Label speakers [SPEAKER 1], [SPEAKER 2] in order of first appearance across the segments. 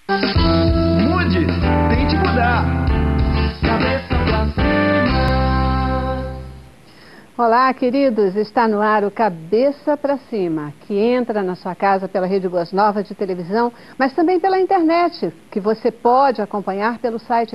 [SPEAKER 1] Mude, tente mudar. Cabeça pra cima.
[SPEAKER 2] Olá, queridos, está no ar o Cabeça para Cima, que entra na sua casa pela Rede Boas Novas de televisão, mas também pela internet, que você pode acompanhar pelo site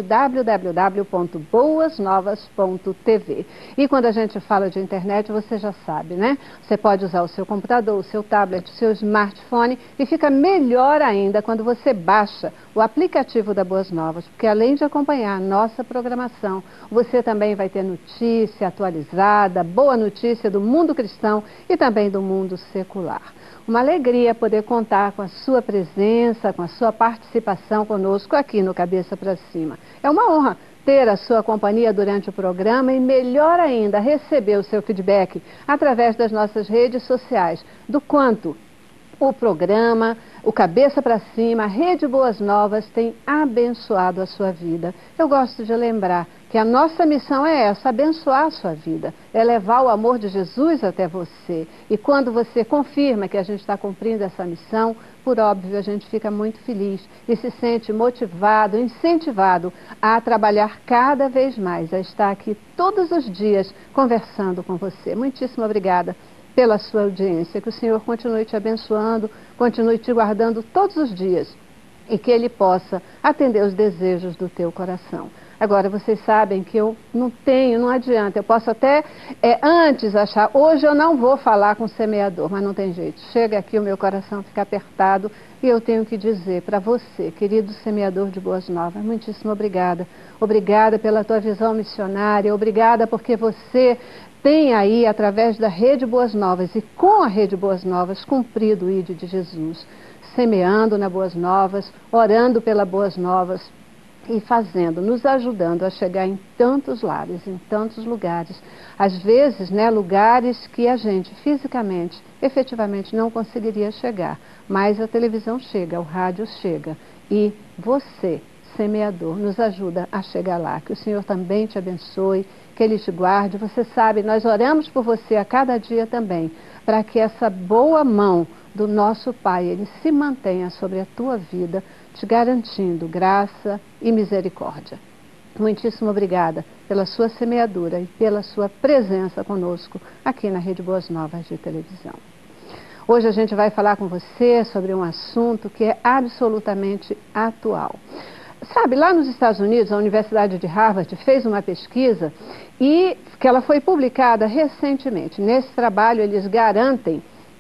[SPEAKER 2] www.boasnovas.tv. E quando a gente fala de internet, você já sabe, né? Você pode usar o seu computador, o seu tablet, o seu smartphone, e fica melhor ainda quando você baixa o aplicativo da Boas Novas, porque além de acompanhar a nossa programação, você também vai ter notícia atualizada, boa notícia do mundo cristão e também do mundo secular. Uma alegria poder contar com a sua presença, com a sua participação conosco aqui no Cabeça para Cima. É uma honra ter a sua companhia durante o programa e, melhor ainda, receber o seu feedback através das nossas redes sociais, do quanto o programa, o Cabeça para Cima, a Rede Boas Novas tem abençoado a sua vida. Eu gosto de lembrar que a nossa missão é essa, abençoar a sua vida, é levar o amor de Jesus até você. E quando você confirma que a gente está cumprindo essa missão, por óbvio, a gente fica muito feliz e se sente motivado, incentivado a trabalhar cada vez mais, a estar aqui todos os dias conversando com você. Muitíssimo obrigada pela sua audiência, que o Senhor continue te abençoando, continue te guardando todos os dias e que Ele possa atender os desejos do teu coração. Agora, vocês sabem que eu não adianta, eu posso até antes achar, hoje eu não vou falar com o semeador, mas não tem jeito, chega aqui o meu coração fica apertado e eu tenho que dizer para você, querido semeador de Boas Novas, muitíssimo obrigada. Obrigada pela tua visão missionária, obrigada porque você tem aí, através da Rede Boas Novas e com a Rede Boas Novas, cumprido o ID de Jesus, semeando na Boas Novas, orando pela Boas Novas e fazendo, nos ajudando a chegar em tantos lares, em tantos lugares. Às vezes, né, lugares que a gente fisicamente, efetivamente não conseguiria chegar, mas a televisão chega, o rádio chega e você, semeador, nos ajuda a chegar lá. Que o Senhor também te abençoe, que Ele te guarde. Você sabe, nós oramos por você a cada dia também, para que essa boa mão do nosso Pai, Ele se mantenha sobre a tua vida, te garantindo graça e misericórdia. Muitíssimo obrigada pela sua semeadura e pela sua presença conosco aqui na Rede Boas Novas de televisão. Hoje a gente vai falar com você sobre um assunto que é absolutamente atual. Sabe, lá nos Estados Unidos, a Universidade de Harvard fez uma pesquisa e que ela foi publicada recentemente. Nesse trabalho, eles garantem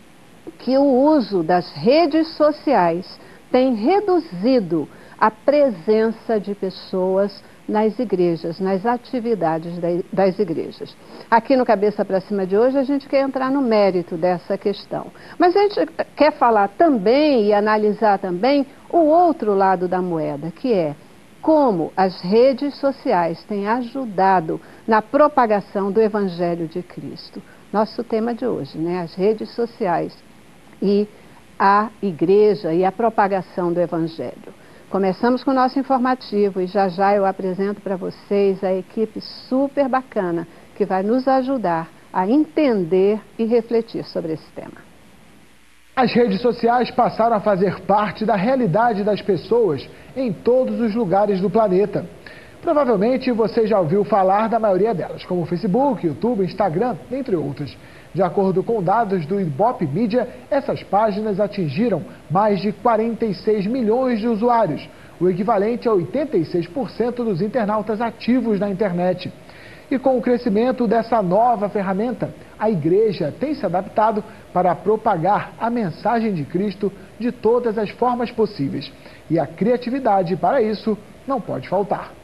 [SPEAKER 2] que o uso das redes sociais tem reduzido a presença de pessoas nas igrejas, nas atividades das igrejas. Aqui no Cabeça para Cima de hoje, a gente quer entrar no mérito dessa questão. Mas a gente quer falar também e analisar também o outro lado da moeda, que é como as redes sociais têm ajudado na propagação do Evangelho de Cristo. Nosso tema de hoje, né? As redes sociais e a igreja e a propagação do Evangelho. Começamos com o nosso informativo e já já eu apresento para vocês a equipe super bacana que vai nos ajudar a entender e refletir sobre esse tema.
[SPEAKER 3] As redes sociais passaram a fazer parte da realidade das pessoas em todos os lugares do planeta. Provavelmente você já ouviu falar da maioria delas, como Facebook, YouTube, Instagram, entre outras. De acordo com dados do Ibope Mídia, essas páginas atingiram mais de 46 milhões de usuários, o equivalente a 86% dos internautas ativos na internet. E com o crescimento dessa nova ferramenta, a igreja tem se adaptado para propagar a mensagem de Cristo de todas as formas possíveis. E a criatividade para isso não pode faltar.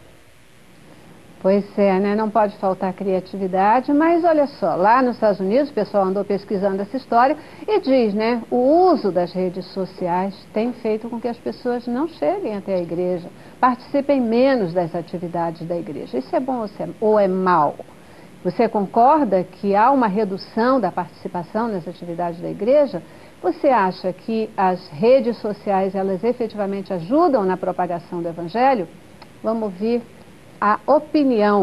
[SPEAKER 2] Pois é, né? Não pode faltar criatividade, mas olha só, lá nos Estados Unidos o pessoal andou pesquisando essa história e diz, né, o uso das redes sociais tem feito com que as pessoas não cheguem até a igreja, participem menos das atividades da igreja. Isso é bom ou é mal? Você concorda que há uma redução da participação nas atividades da igreja? Você acha que as redes sociais, elas efetivamente ajudam na propagação do Evangelho? Vamos ouvir a opinião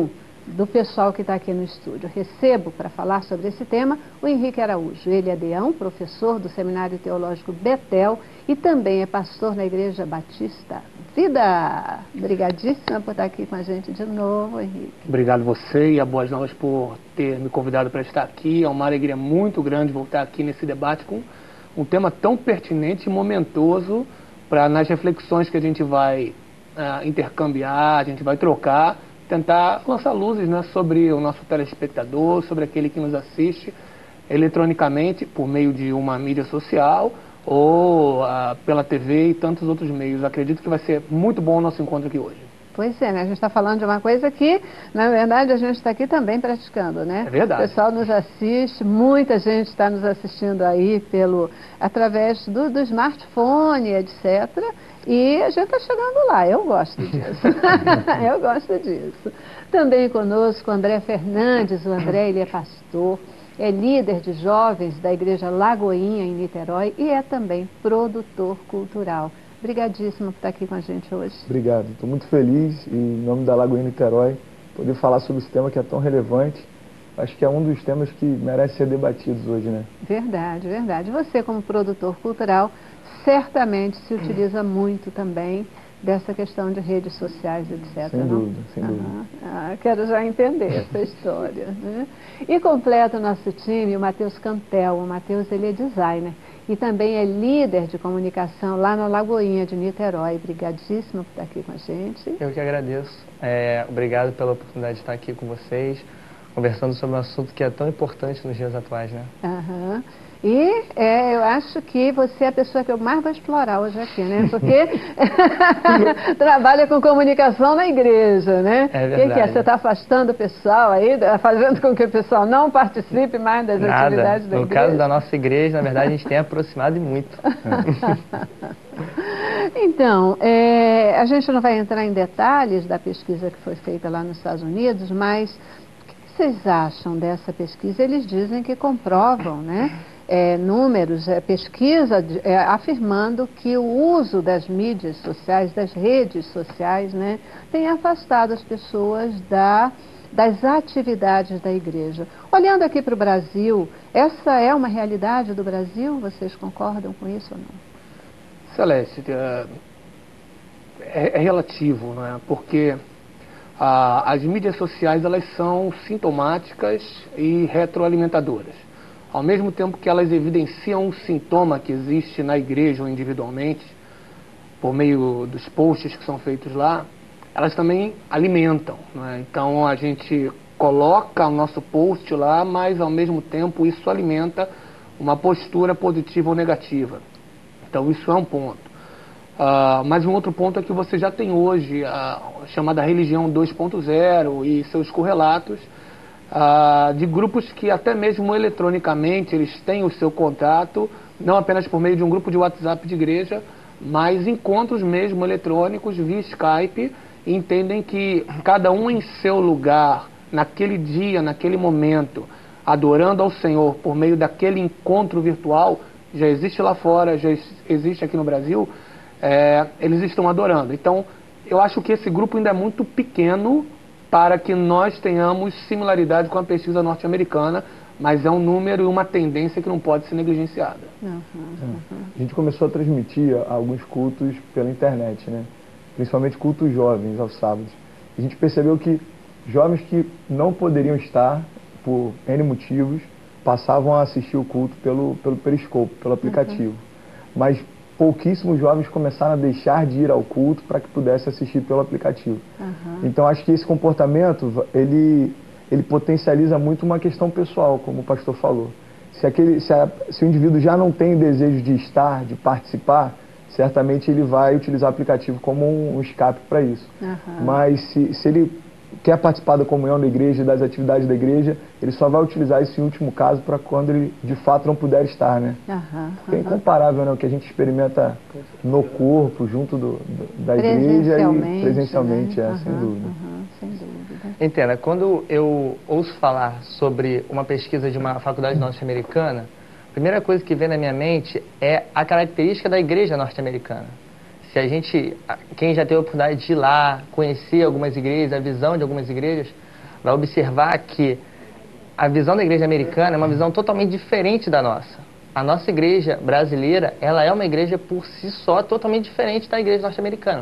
[SPEAKER 2] do pessoal que está aqui no estúdio. Recebo para falar sobre esse tema o Henrique Araújo. Ele é deão, professor do Seminário Teológico Betel e também é pastor na Igreja Batista Vida. Obrigadíssima por estar aqui com a gente de novo, Henrique.
[SPEAKER 4] Obrigado você e a Boas Novas por ter me convidado para estar aqui. É uma alegria muito grande voltar aqui nesse debate com um tema tão pertinente e momentoso para, nas reflexões que a gente vai intercambiar, a gente vai trocar, tentar lançar luzes, né, sobre o nosso telespectador, sobre aquele que nos assiste eletronicamente por meio de uma mídia social ou pela TV e tantos outros meios. Acredito que vai ser muito bom o nosso encontro aqui hoje.
[SPEAKER 2] Pois é, né? A gente está falando de uma coisa que, na verdade, a gente está aqui também praticando, né?
[SPEAKER 4] É verdade.
[SPEAKER 2] O pessoal nos assiste, muita gente está nos assistindo aí através do smartphone, etc. E a gente está chegando lá, eu gosto disso. Eu gosto disso. Também conosco o André Fernandes. O André, ele é pastor, é líder de jovens da Igreja Lagoinha, em Niterói, e é também produtor cultural. Obrigadíssimo por estar aqui com a gente hoje.
[SPEAKER 5] Obrigado, estou muito feliz em nome da Lagoinha Niterói poder falar sobre esse tema que é tão relevante. Acho que é um dos temas que merece ser debatidos hoje, né?
[SPEAKER 2] Verdade, verdade. Você, como produtor cultural, certamente se utiliza muito também dessa questão de redes sociais, etc.
[SPEAKER 5] Sem dúvida, sem dúvida.
[SPEAKER 2] Quero já entender essa história, né? E completa o nosso time o Matheus Cantel. O Matheus, ele é designer e também é líder de comunicação lá na Lagoinha de Niterói. Obrigadíssimo por estar aqui com a gente.
[SPEAKER 6] Eu que agradeço. Obrigado pela oportunidade de estar aqui com vocês, conversando sobre um assunto que é tão importante nos dias atuais, né?
[SPEAKER 2] E eu acho que você é a pessoa que eu mais vou explorar hoje aqui, né? Porque trabalha com comunicação na igreja, né?
[SPEAKER 6] É verdade.
[SPEAKER 2] O que é? Você está afastando o pessoal aí, fazendo com que o pessoal não participe mais das atividades da igreja?
[SPEAKER 6] No caso da nossa igreja, na verdade, a gente tem aproximado e muito.
[SPEAKER 2] Então, a gente não vai entrar em detalhes da pesquisa que foi feita lá nos Estados Unidos, mas o que vocês acham dessa pesquisa? Eles dizem que comprovam, né? Números, pesquisa afirmando que o uso das mídias sociais, das redes sociais, né, tem afastado as pessoas das atividades da igreja. Olhando aqui para o Brasil, essa é uma realidade do Brasil? Vocês concordam com isso ou não?
[SPEAKER 4] Celeste, é relativo, não é? Porque as mídias sociais, elas são sintomáticas e retroalimentadoras. Ao mesmo tempo que elas evidenciam um sintoma que existe na igreja ou individualmente, por meio dos posts que são feitos lá, elas também alimentam, não é? Então a gente coloca o nosso post lá, mas ao mesmo tempo isso alimenta uma postura positiva ou negativa. Então isso é um ponto. Mas um outro ponto é que você já tem hoje a chamada religião 2.0 e seus correlatos, de grupos que até mesmo eletronicamente eles têm o seu contato, não apenas por meio de um grupo de WhatsApp de igreja, mas encontros mesmo eletrônicos via Skype, e entendem que cada um em seu lugar, naquele dia, naquele momento, adorando ao Senhor por meio daquele encontro virtual, já existe lá fora, já existe aqui no Brasil, eles estão adorando. Então, eu acho que esse grupo ainda é muito pequeno para que nós tenhamos similaridade com a pesquisa norte-americana, mas é um número e uma tendência que não pode ser negligenciada.
[SPEAKER 5] A gente começou a transmitir alguns cultos pela internet, né? Principalmente cultos jovens aos sábados. A gente percebeu que jovens que não poderiam estar, por N motivos, passavam a assistir o culto pelo Periscope, pelo aplicativo. Mas pouquíssimos jovens começaram a deixar de ir ao culto para que pudessem assistir pelo aplicativo. Então acho que esse comportamento, ele potencializa muito uma questão pessoal, como o pastor falou. Se o indivíduo já não tem o desejo de estar, de participar, certamente ele vai utilizar o aplicativo como um escape para isso. Mas se ele quer participar da comunhão da igreja, das atividades da igreja, ele só vai utilizar isso em último caso para quando ele de fato não puder estar, né? Porque é incomparável, né, o que a gente experimenta no corpo, junto da igreja e presencialmente,
[SPEAKER 2] né?
[SPEAKER 5] Sem dúvida.
[SPEAKER 2] Sem dúvida.
[SPEAKER 6] Entenda, quando eu ouço falar sobre uma pesquisa de uma faculdade norte-americana, a primeira coisa que vem na minha mente é a característica da igreja norte-americana. Quem já teve a oportunidade de ir lá, conhecer algumas igrejas, a visão de algumas igrejas, vai observar que a visão da igreja americana é uma visão totalmente diferente da nossa. A nossa igreja brasileira, ela é uma igreja por si só totalmente diferente da igreja norte-americana.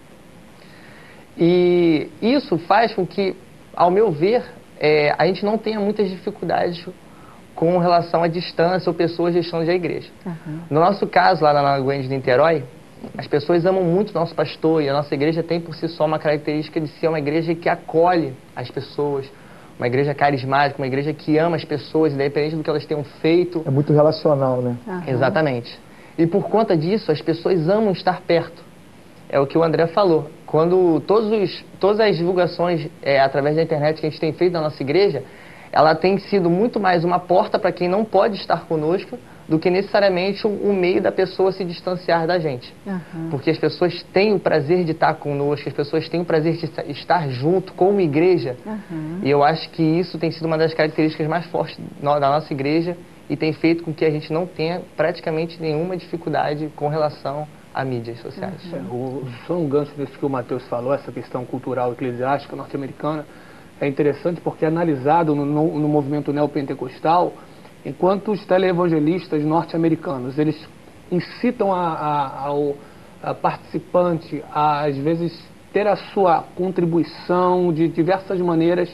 [SPEAKER 6] E isso faz com que, ao meu ver, a gente não tenha muitas dificuldades com relação à distância ou pessoas gestando a igreja.
[SPEAKER 2] Uhum.
[SPEAKER 6] No nosso caso, lá na Lagoinha de Niterói, as pessoas amam muito o nosso pastor e a nossa igreja tem por si só uma característica de ser uma igreja que acolhe as pessoas, uma igreja carismática, uma igreja que ama as pessoas, independente do que elas tenham feito.
[SPEAKER 5] É muito relacional, né?
[SPEAKER 2] Uhum.
[SPEAKER 6] Exatamente. E por conta disso, as pessoas amam estar perto. É o que o André falou. Quando todas as divulgações através da internet que a gente tem feito na nossa igreja, ela tem sido muito mais uma porta para quem não pode estar conosco do que necessariamente um meio da pessoa se distanciar da gente.
[SPEAKER 2] Uhum.
[SPEAKER 6] Porque as pessoas têm o prazer de estar conosco, as pessoas têm o prazer de estar junto como igreja.
[SPEAKER 2] Uhum.
[SPEAKER 6] E eu acho que isso tem sido uma das características mais fortes da nossa igreja e tem feito com que a gente não tenha praticamente nenhuma dificuldade com relação a mídias sociais.
[SPEAKER 4] Só um gancho nisso que o Matheus falou, essa questão cultural eclesiástica norte-americana, é interessante porque é analisado no movimento neopentecostal, enquanto os teleevangelistas norte-americanos, eles incitam ao participante a, às vezes, ter a sua contribuição de diversas maneiras,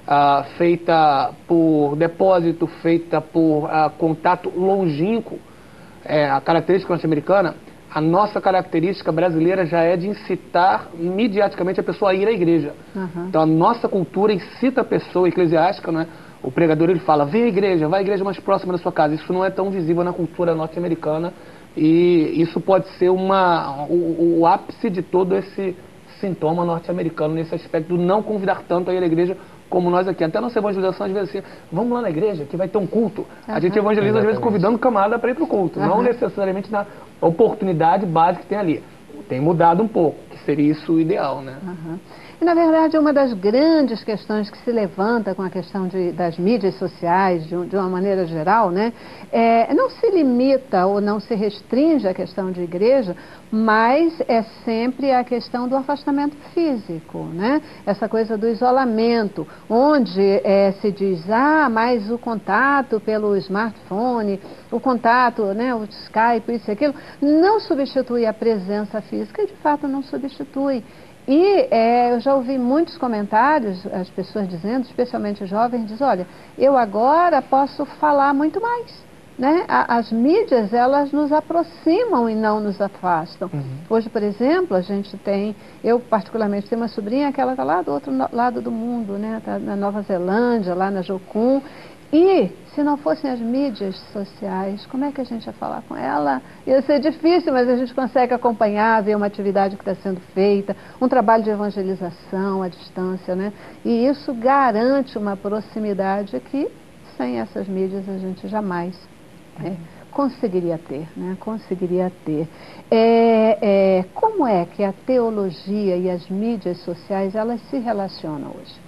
[SPEAKER 4] feita por depósito, feita por contato longínquo. A característica norte-americana, a nossa característica brasileira já é de incitar midiaticamente a pessoa a ir à igreja.
[SPEAKER 2] Uhum.
[SPEAKER 4] Então a nossa cultura incita a pessoa eclesiástica, né? O pregador ele fala, vem à igreja, vai à igreja mais próxima da sua casa. Isso não é tão visível na cultura norte-americana e isso pode ser o ápice de todo esse sintoma norte-americano nesse aspecto do não convidar tanto a ir à igreja como nós aqui. Até a nossa evangelização às vezes assim, vamos lá na igreja que vai ter um culto.
[SPEAKER 2] Uhum.
[SPEAKER 4] A gente evangeliza às vezes convidando o camarada para ir para o culto, não necessariamente na oportunidade básica que tem ali. Tem mudado um pouco, que seria isso o ideal, né?
[SPEAKER 2] Uhum. E, na verdade, uma das grandes questões que se levanta com a questão das mídias sociais, de uma maneira geral, né, não se limita ou não se restringe à questão de igreja, mas é sempre a questão do afastamento físico, né? Essa coisa do isolamento, onde se diz, mas o contato pelo smartphone, o contato, né, o Skype, isso e aquilo, não substitui a presença física e, de fato, não substitui. E eu já ouvi muitos comentários, as pessoas dizendo, especialmente jovens, dizem, olha, eu agora posso falar muito mais, né? As mídias, elas nos aproximam e não nos afastam. Uhum. Hoje, por exemplo, a gente tem, eu particularmente tenho uma sobrinha que ela está lá do outro lado do mundo, né? Está na Nova Zelândia, lá na Jocum. E, se não fossem as mídias sociais, como é que a gente ia falar com ela? Ia ser difícil, mas a gente consegue acompanhar, ver uma atividade que está sendo feita, um trabalho de evangelização à distância, né? E isso garante uma proximidade que, sem essas mídias, a gente jamais conseguiria ter, né? Conseguiria ter. Como é que a teologia e as mídias sociais, elas se relacionam hoje?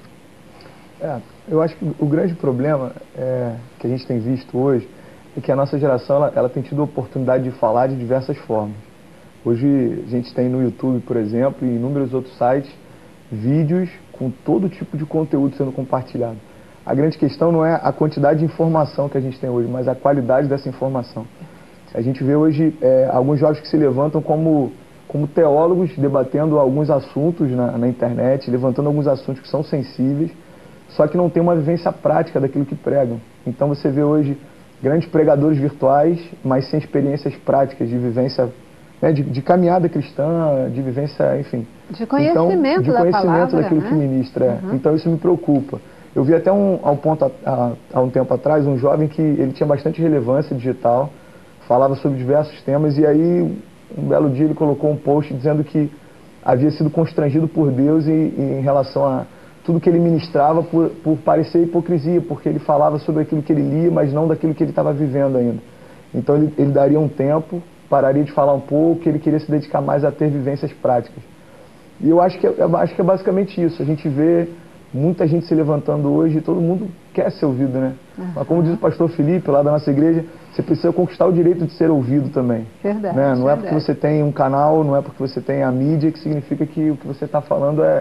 [SPEAKER 5] Eu acho que o grande problema que a gente tem visto hoje é que a nossa geração ela tem tido a oportunidade de falar de diversas formas. Hoje a gente tem no YouTube, por exemplo, e inúmeros outros sites, vídeos com todo tipo de conteúdo sendo compartilhado. A grande questão não é a quantidade de informação que a gente tem hoje, mas a qualidade dessa informação. A gente vê hoje alguns jovens que se levantam como teólogos, debatendo alguns assuntos na internet, levantando alguns assuntos que são sensíveis, só que não tem uma vivência prática daquilo que pregam. Então você vê hoje grandes pregadores virtuais, mas sem experiências práticas de vivência, né, de caminhada cristã, de vivência, enfim.
[SPEAKER 2] De conhecimento,
[SPEAKER 5] de conhecimento daquilo que ministra.
[SPEAKER 2] Uhum.
[SPEAKER 5] Então isso me preocupa. Eu vi até há um tempo atrás um jovem que ele tinha bastante relevância digital, falava sobre diversos temas e aí um belo dia ele colocou um post dizendo que havia sido constrangido por Deus em relação a tudo que ele ministrava por parecer hipocrisia, porque ele falava sobre aquilo que ele lia, mas não daquilo que ele estava vivendo ainda. Então ele daria um tempo, pararia de falar um pouco, ele queria se dedicar mais a ter vivências práticas. E eu acho que é basicamente isso. A gente vê muita gente se levantando hoje e todo mundo quer ser ouvido, né? Uhum. Mas como diz o pastor Felipe, lá da nossa igreja, você precisa conquistar o direito de ser ouvido também.
[SPEAKER 2] Verdade.
[SPEAKER 5] Né? Não é porque você tem um canal, não é porque você tem a mídia que significa que o que você está falando é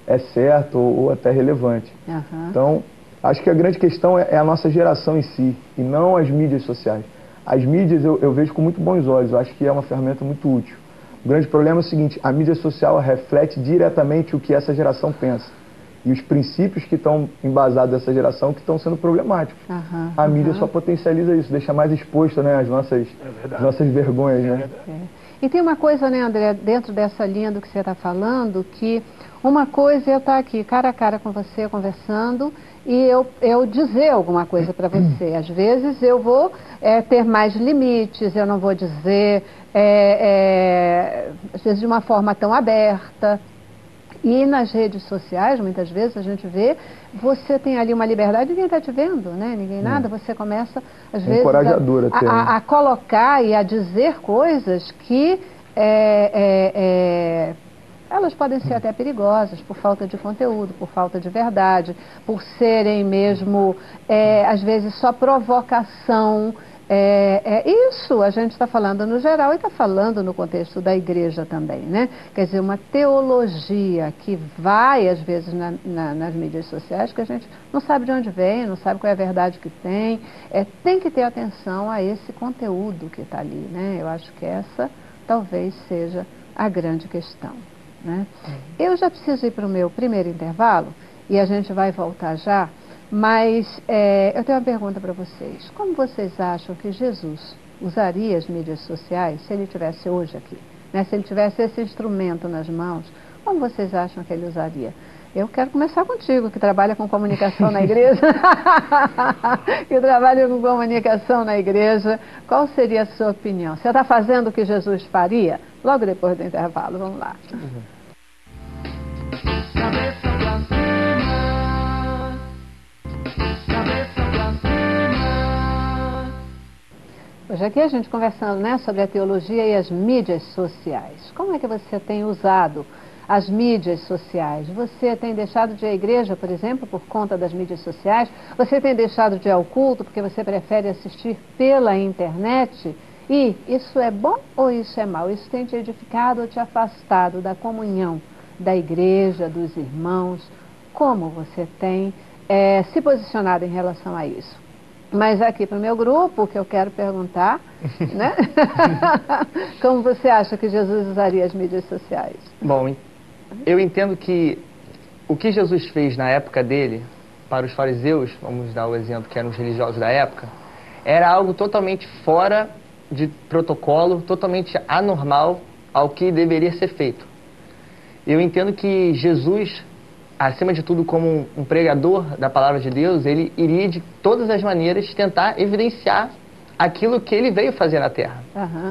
[SPEAKER 5] é certo ou até relevante. Então, acho que a grande questão é a nossa geração em si, e não as mídias sociais. As mídias eu vejo com muito bons olhos, eu acho que é uma ferramenta muito útil. O grande problema é o seguinte, a mídia social reflete diretamente o que essa geração pensa. E os princípios que estão embasados dessa geração que estão sendo problemáticos. A mídia só potencializa isso, deixa mais exposto, né, as nossas vergonhas. Né?
[SPEAKER 2] E tem uma coisa, né, André, dentro dessa linha do que você está falando, que uma coisa é eu estar aqui cara a cara com você, conversando, e eu dizer alguma coisa para você. Às vezes eu vou ter mais limites, eu não vou dizer, às vezes de uma forma tão aberta. E nas redes sociais, muitas vezes, a gente vê, você tem ali uma liberdade, ninguém está te vendo, né? Ninguém nada, você começa, às vezes, a colocar e a dizer coisas que elas podem ser até perigosas, por falta de conteúdo, por falta de verdade, por serem mesmo, às vezes, só provocação. Isso a gente está falando no geral e está falando no contexto da igreja também, né? Quer dizer, uma teologia que vai, às vezes, nas mídias sociais, que a gente não sabe de onde vem, não sabe qual é a verdade que tem. Tem que ter atenção a esse conteúdo que está ali, né? Eu acho que essa talvez seja a grande questão, né? Eu já preciso ir para o meu primeiro intervalo e a gente vai voltar já. Mas eu tenho uma pergunta para vocês. Como vocês acham que Jesus usaria as mídias sociais se ele estivesse hoje aqui? Né? Se ele tivesse esse instrumento nas mãos, como vocês acham que ele usaria? Eu quero começar contigo, que trabalha com comunicação na igreja. Que trabalha com comunicação na igreja. Qual seria a sua opinião? Você está fazendo o que Jesus faria? Logo depois do intervalo. Vamos lá. Hoje aqui a gente conversando, né, sobre a teologia e as mídias sociais. Como é que você tem usado as mídias sociais? Você tem deixado de ir à igreja, por exemplo, por conta das mídias sociais? Você tem deixado de ir ao culto porque você prefere assistir pela internet? E isso é bom ou isso é mau? Isso tem te edificado ou te afastado da comunhão da igreja, dos irmãos? Como você tem se posicionado em relação a isso? Mas aqui para o meu grupo, o que eu quero perguntar, né? Como você acha que Jesus usaria as mídias sociais?
[SPEAKER 6] Bom, eu entendo que o que Jesus fez na época dele, para os fariseus, vamos dar o exemplo que eram os religiosos da época, era algo totalmente fora de protocolo, totalmente anormal ao que deveria ser feito. Eu entendo que Jesus, acima de tudo, como um pregador da palavra de Deus, ele iria de todas as maneiras tentar evidenciar aquilo que ele veio fazer na Terra.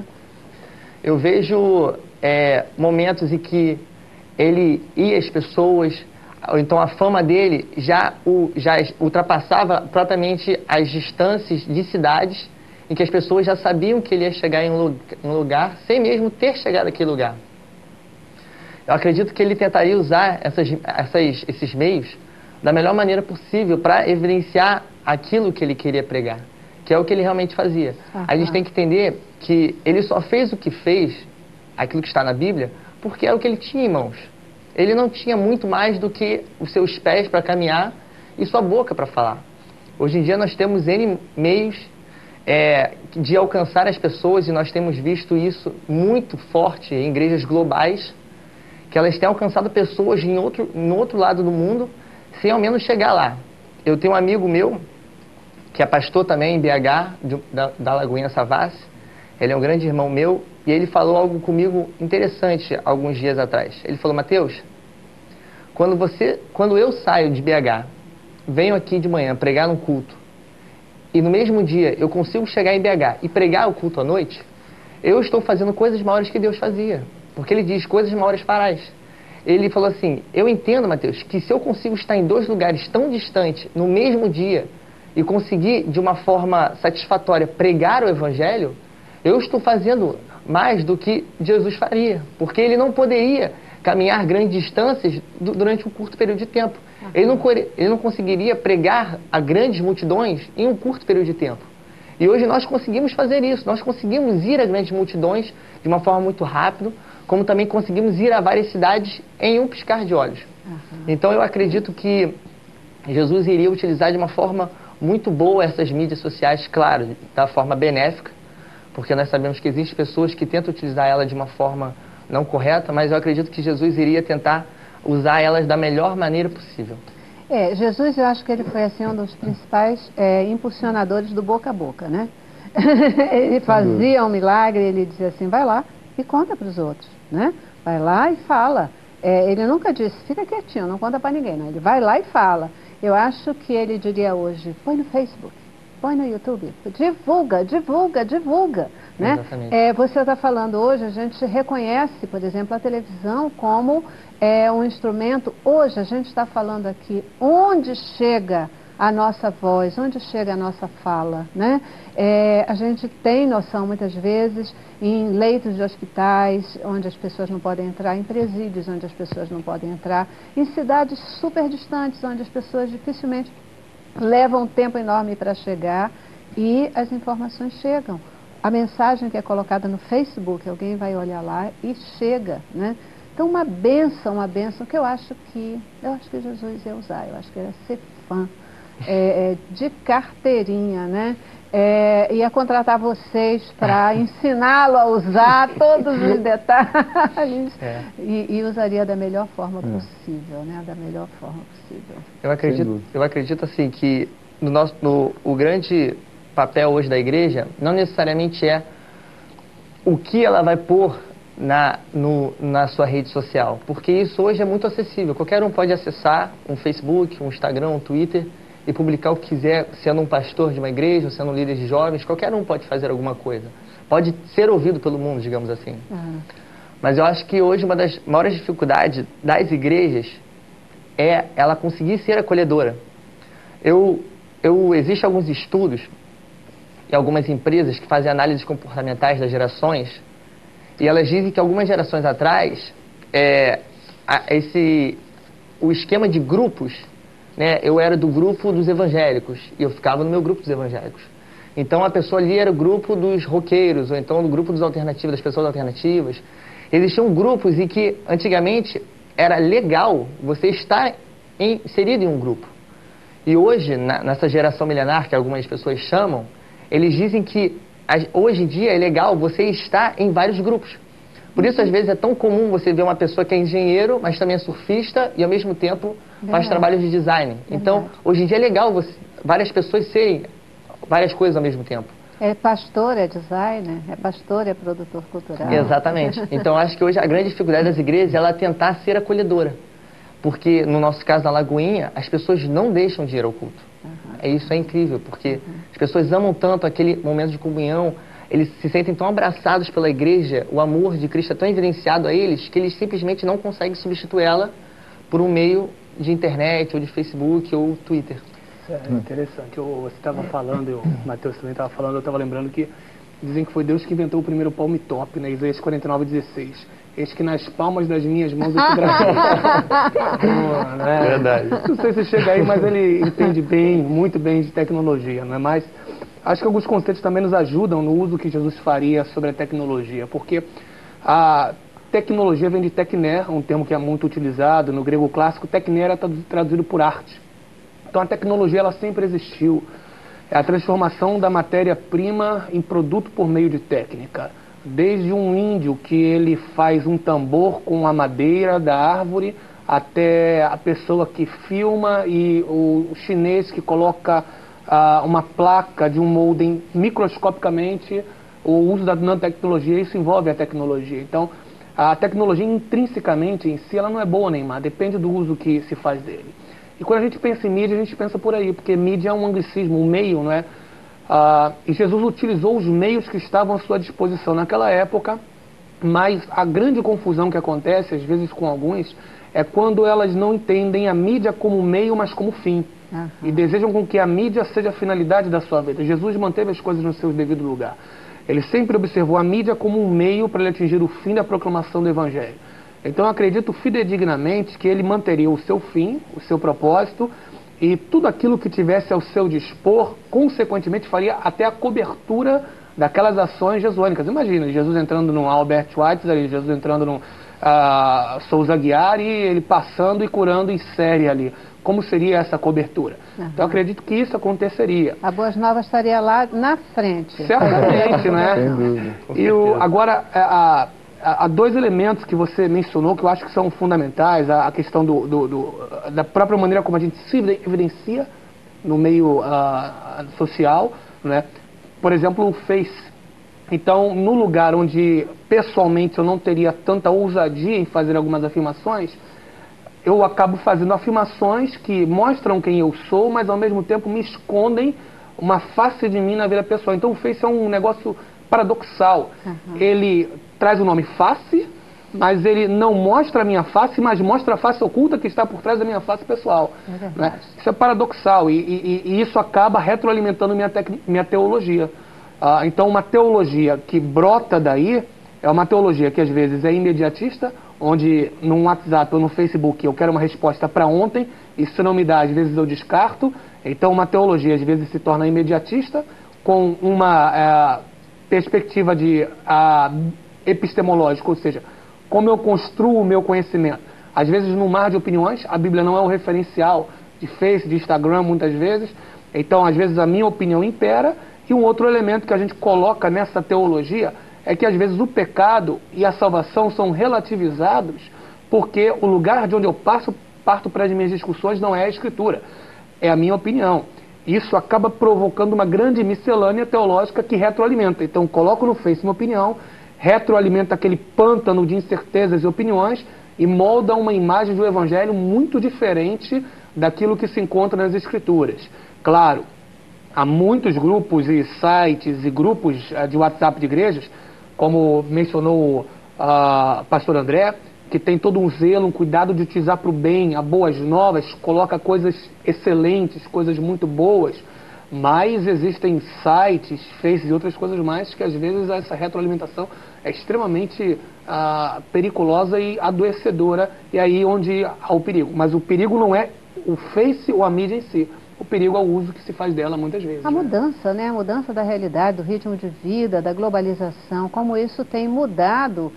[SPEAKER 6] Eu vejo momentos em que ele ia às pessoas, ou então a fama dele já ultrapassava praticamente as distâncias de cidades em que as pessoas já sabiam que ele ia chegar em um lugar sem mesmo ter chegado àquele lugar. Eu acredito que ele tentaria usar esses meios da melhor maneira possível para evidenciar aquilo que ele queria pregar, que é o que ele realmente fazia. A gente tem que entender que ele só fez o que fez, aquilo que está na Bíblia, porque é o que ele tinha em mãos. Ele não tinha muito mais do que os seus pés para caminhar e sua boca para falar. Hoje em dia nós temos N meios de alcançar as pessoas e nós temos visto isso muito forte em igrejas globais, que elas têm alcançado pessoas no outro lado do mundo, sem ao menos chegar lá. Eu tenho um amigo meu, que é pastor também em BH, da Lagoinha Savassi. Ele é um grande irmão meu, e ele falou algo comigo interessante alguns dias atrás. Ele falou: Mateus, quando eu saio de BH, venho aqui de manhã pregar num culto, e no mesmo dia eu consigo chegar em BH e pregar o culto à noite, eu estou fazendo coisas maiores que Deus fazia. Porque ele diz, coisas maiores farás. Ele falou assim: eu entendo, Mateus, que se eu consigo estar em dois lugares tão distantes no mesmo dia e conseguir de uma forma satisfatória pregar o Evangelho, eu estou fazendo mais do que Jesus faria. Porque ele não poderia caminhar grandes distâncias durante um curto período de tempo. Ele não conseguiria pregar a grandes multidões em um curto período de tempo. E hoje nós conseguimos fazer isso. Nós conseguimos ir a grandes multidões de uma forma muito rápida, como também conseguimos ir a várias cidades em um piscar de olhos. Então eu acredito que Jesus iria utilizar de uma forma muito boa essas mídias sociais, claro, da forma benéfica, porque nós sabemos que existem pessoas que tentam utilizar ela de uma forma não correta, mas eu acredito que Jesus iria tentar usar elas da melhor maneira possível.
[SPEAKER 2] Jesus, eu acho que ele foi assim um dos principais impulsionadores do boca a boca, né? Ele fazia um milagre, ele dizia assim, vai lá e conta para os outros, né? Vai lá e fala. Ele nunca disse, fica quietinho, não conta para ninguém, não. Ele vai lá e fala. Eu acho que ele diria hoje, põe no Facebook, põe no YouTube, divulga, divulga, divulga, né? Você está falando hoje, a gente reconhece, por exemplo, a televisão como um instrumento. Hoje a gente está falando aqui, onde chega a nossa voz, onde chega a nossa fala, né? A gente tem noção, muitas vezes, em leitos de hospitais, onde as pessoas não podem entrar, em presídios, onde as pessoas não podem entrar, em cidades super distantes, onde as pessoas dificilmente levam um tempo enorme para chegar e as informações chegam. A mensagem que é colocada no Facebook, alguém vai olhar lá e chega, né? Então, uma bênção que eu acho que Jesus ia usar, eu acho que era ser fã. De carteirinha, né? Ia contratar vocês para ensiná-lo a usar todos os detalhes e usaria da melhor forma possível, né? Da melhor forma possível.
[SPEAKER 6] Eu acredito assim que o grande papel hoje da igreja não necessariamente é o que ela vai pôr na sua rede social, porque isso hoje é muito acessível. Qualquer um pode acessar um Facebook, um Instagram, um Twitter e publicar o que quiser, sendo um pastor de uma igreja, ou sendo um líder de jovens, qualquer um pode fazer alguma coisa. Pode ser ouvido pelo mundo, digamos assim. Mas eu acho que hoje uma das maiores dificuldades das igrejas é ela conseguir ser acolhedora. Existem alguns estudos e algumas empresas que fazem análises comportamentais das gerações, e elas dizem que algumas gerações atrás, o esquema de grupos, né, eu era do grupo dos evangélicos e eu ficava no meu grupo dos evangélicos. Então a pessoa ali era o grupo dos roqueiros, ou então do grupo dos alternativos, das pessoas alternativas. Existiam grupos em que antigamente era legal você estar inserido em um grupo. E hoje, nessa geração milenar que algumas pessoas chamam, eles dizem que hoje em dia é legal você estar em vários grupos. Por isso, às vezes, é tão comum você ver uma pessoa que é engenheiro, mas também é surfista e, ao mesmo tempo, faz trabalhos de design. Então, hoje em dia é legal várias pessoas serem várias coisas ao mesmo tempo.
[SPEAKER 2] É pastor, é designer, é pastor, é produtor cultural.
[SPEAKER 6] Exatamente. Então, acho que hoje a grande dificuldade das igrejas é ela tentar ser acolhedora. Porque, no nosso caso, na Lagoinha, as pessoas não deixam de ir ao culto. Isso é incrível, porque as pessoas amam tanto aquele momento de comunhão, eles se sentem tão abraçados pela igreja, o amor de Cristo é tão evidenciado a eles, que eles simplesmente não conseguem substituir ela por um meio de internet, ou de Facebook, ou Twitter.
[SPEAKER 4] É interessante. Você estava falando, o Matheus também estava falando, eu estava lembrando que dizem que foi Deus que inventou o primeiro palm top, né? Isaías 49:16. Eis que nas palmas das minhas mãos eu te gravei.
[SPEAKER 6] Verdade.
[SPEAKER 4] Não sei se chega aí, mas ele entende bem, muito bem de tecnologia, não é? Mas acho que alguns conceitos também nos ajudam no uso que Jesus faria sobre a tecnologia, porque a tecnologia vem de tekner, um termo que é muito utilizado no grego clássico. Tekner era traduzido por arte. Então a tecnologia ela sempre existiu. É a transformação da matéria-prima em produto por meio de técnica. Desde um índio que ele faz um tambor com a madeira da árvore, até a pessoa que filma e o chinês que coloca uma placa de um molde microscopicamente, o uso da nanotecnologia, isso envolve a tecnologia. Então, a tecnologia intrinsecamente em si, ela não é boa nem má, depende do uso que se faz dele. E quando a gente pensa em mídia, a gente pensa por aí, porque mídia é um anglicismo, um meio, não é? E Jesus utilizou os meios que estavam à sua disposição naquela época, mas a grande confusão que acontece, às vezes com alguns, é quando elas não entendem a mídia como meio, mas como fim. E desejam com que a mídia seja a finalidade da sua vida. Jesus manteve as coisas no seu devido lugar. Ele sempre observou a mídia como um meio para ele atingir o fim da proclamação do Evangelho. Então eu acredito fidedignamente que ele manteria o seu fim, o seu propósito, e tudo aquilo que tivesse ao seu dispor, consequentemente faria até a cobertura daquelas ações jesuânicas. Imagina, Jesus entrando num Albert Schweitzer, Jesus entrando num Souza Aguiar e ele passando e curando em série ali. Como seria essa cobertura? Então, eu acredito que isso aconteceria.
[SPEAKER 2] A Boas Novas estaria lá na frente.
[SPEAKER 4] Certamente, né?
[SPEAKER 5] Sem dúvida.
[SPEAKER 4] E agora, há dois elementos que você mencionou que eu acho que são fundamentais. A questão da própria maneira como a gente se evidencia no meio social, né? Por exemplo, o Face. Então, no lugar onde pessoalmente eu não teria tanta ousadia em fazer algumas afirmações, eu acabo fazendo afirmações que mostram quem eu sou, mas ao mesmo tempo me escondem uma face de mim na vida pessoal. Então o Face é um negócio paradoxal. Ele traz o nome face, mas ele não mostra a minha face, mas mostra a face oculta que está por trás da minha face pessoal. Né? Isso é paradoxal e isso acaba retroalimentando minha teologia. Então uma teologia que brota daí é uma teologia que às vezes é imediatista, onde no WhatsApp ou no Facebook eu quero uma resposta para ontem, e se não me dá, às vezes eu descarto. Então uma teologia às vezes se torna imediatista, com uma perspectiva de epistemológica, ou seja, como eu construo o meu conhecimento. Às vezes no mar de opiniões, a Bíblia não é o referencial de Face, de Instagram muitas vezes, então às vezes a minha opinião impera, e um outro elemento que a gente coloca nessa teologia é que às vezes o pecado e a salvação são relativizados porque o lugar de onde eu parto para as minhas discussões não é a Escritura, é a minha opinião. Isso acaba provocando uma grande miscelânea teológica que retroalimenta. Então coloco no Face uma opinião, retroalimenta aquele pântano de incertezas e opiniões e molda uma imagem do Evangelho muito diferente daquilo que se encontra nas Escrituras. Claro, há muitos grupos e sites e grupos de WhatsApp de igrejas, como mencionou o pastor André, que tem todo um zelo, um cuidado de utilizar para o bem, a boas novas, coloca coisas excelentes, coisas muito boas, mas existem sites, Faces e outras coisas mais que às vezes essa retroalimentação é extremamente periculosa e adoecedora, e aí onde há o perigo. Mas o perigo não é o Face ou a mídia em si, o perigo é o uso que se faz dela muitas vezes.
[SPEAKER 2] A mudança, né? A mudança da realidade, do ritmo de vida, da globalização, como isso tem mudado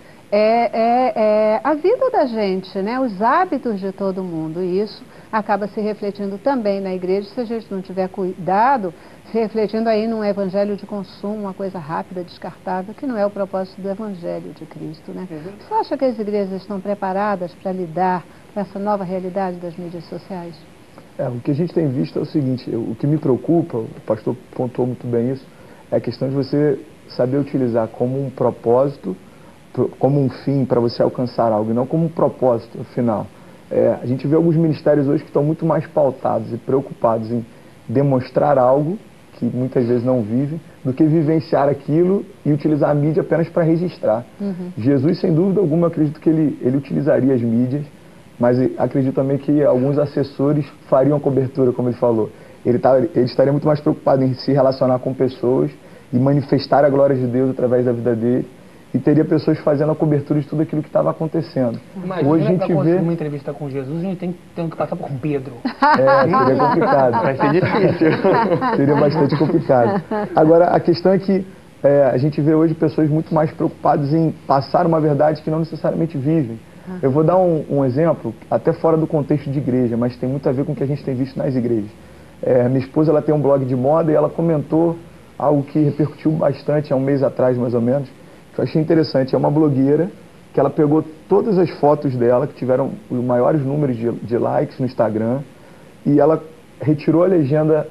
[SPEAKER 2] a vida da gente, né? Os hábitos de todo mundo. E isso acaba se refletindo também na igreja, se a gente não tiver cuidado, se refletindo aí num evangelho de consumo, uma coisa rápida, descartável, que não é o propósito do evangelho de Cristo, né? Você acha que as igrejas estão preparadas para lidar com essa nova realidade das mídias sociais?
[SPEAKER 5] O que a gente tem visto é o seguinte, o que me preocupa, o pastor pontuou muito bem isso, é a questão de você saber utilizar como um propósito, como um fim para você alcançar algo, e não como um propósito final. A gente vê alguns ministérios hoje que estão muito mais pautados e preocupados em demonstrar algo que muitas vezes não vivem, do que vivenciar aquilo e utilizar a mídia apenas para registrar. Jesus, sem dúvida alguma, eu acredito que ele utilizaria as mídias, mas acredito também que alguns assessores fariam a cobertura, como ele falou. Ele estaria muito mais preocupado em se relacionar com pessoas e manifestar a glória de Deus através da vida dele, e teria pessoas fazendo a cobertura de tudo aquilo que estava acontecendo.
[SPEAKER 4] Imagina, hoje a gente vê uma entrevista com Jesus, a gente tem que passar por Pedro.
[SPEAKER 5] Seria complicado.
[SPEAKER 6] Vai ser difícil.
[SPEAKER 5] Seria bastante complicado. Agora, a questão é que a gente vê hoje pessoas muito mais preocupadas em passar uma verdade que não necessariamente vivem. Eu vou dar um exemplo, até fora do contexto de igreja, mas tem muito a ver com o que a gente tem visto nas igrejas. Minha esposa, ela tem um blog de moda e ela comentou algo que repercutiu bastante há um mês atrás, mais ou menos, que eu achei interessante. É uma blogueira que ela pegou todas as fotos dela, que tiveram os maiores números de likes no Instagram, e ela retirou a legenda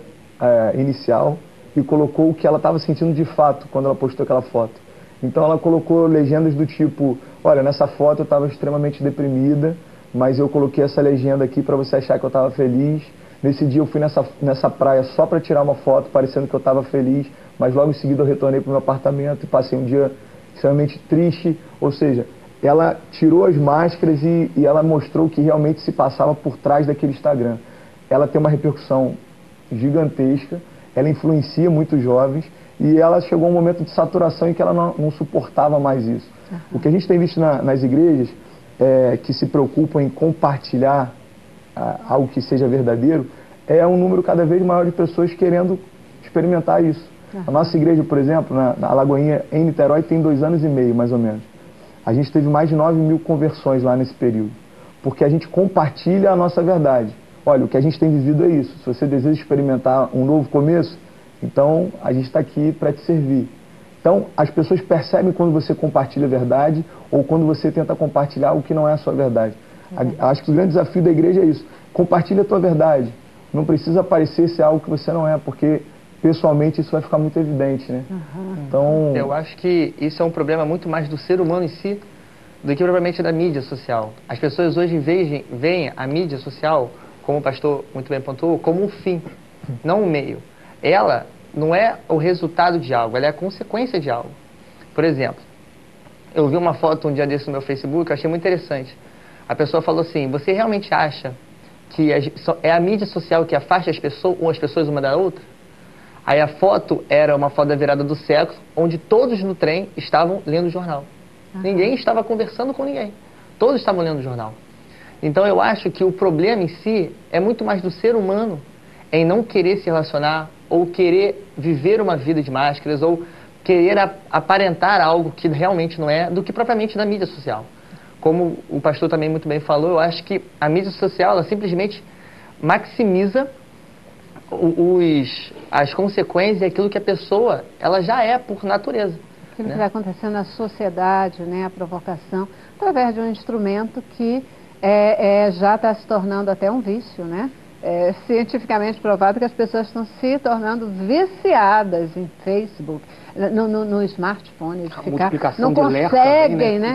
[SPEAKER 5] inicial e colocou o que ela estava sentindo de fato quando ela postou aquela foto. Então ela colocou legendas do tipo, olha, nessa foto eu estava extremamente deprimida, mas eu coloquei essa legenda aqui para você achar que eu estava feliz. Nesse dia eu fui nessa praia só para tirar uma foto, parecendo que eu estava feliz, mas logo em seguida eu retornei para o meu apartamento e passei um dia extremamente triste. Ou seja, ela tirou as máscaras e ela mostrou o que realmente se passava por trás daquele Instagram. Ela tem uma repercussão gigantesca, ela influencia muitos jovens, e ela chegou a um momento de saturação em que ela não suportava mais isso. O que a gente tem visto nas igrejas que se preocupam em compartilhar algo que seja verdadeiro, é um número cada vez maior de pessoas querendo experimentar isso. A nossa igreja, por exemplo, na Lagoinha, em Niterói, tem 2 anos e meio, mais ou menos. A gente teve mais de 9.000 conversões lá nesse período, porque a gente compartilha a nossa verdade. Olha, o que a gente tem vivido é isso. Se você deseja experimentar um novo começo, então a gente está aqui para te servir. Então, as pessoas percebem quando você compartilha a verdade ou quando você tenta compartilhar o que não é a sua verdade. Acho que o grande desafio da igreja é isso. Compartilha a tua verdade. Não precisa parecer ser algo que você não é, porque pessoalmente isso vai ficar muito evidente, né? Então,
[SPEAKER 6] eu acho que isso é um problema muito mais do ser humano em si do que propriamente da mídia social. As pessoas hoje veem a mídia social, como o pastor muito bem pontuou, como um fim, não um meio. Ela não é o resultado de algo, ela é a consequência de algo. Por exemplo, eu vi uma foto um dia desse no meu Facebook, eu achei muito interessante. A pessoa falou assim: você realmente acha que é a mídia social que afasta as pessoas uma da outra? Aí a foto era uma foto da virada do século, onde todos no trem estavam lendo o jornal. Ninguém estava conversando com ninguém. Todos estavam lendo o jornal. Então eu acho que o problema em si é muito mais do ser humano em não querer se relacionar, ou querer viver uma vida de máscaras, ou querer aparentar algo que realmente não é, do que propriamente da mídia social. Como o pastor também muito bem falou, eu acho que a mídia social, ela simplesmente maximiza as consequências e aquilo que a pessoa, ela já é por natureza.
[SPEAKER 2] Aquilo que vai acontecendo na sociedade, né, a provocação, através de um instrumento que já está se tornando até um vício, né? É cientificamente provado que as pessoas estão se tornando viciadas em Facebook, no smartphone, de ficar, não conseguem, né,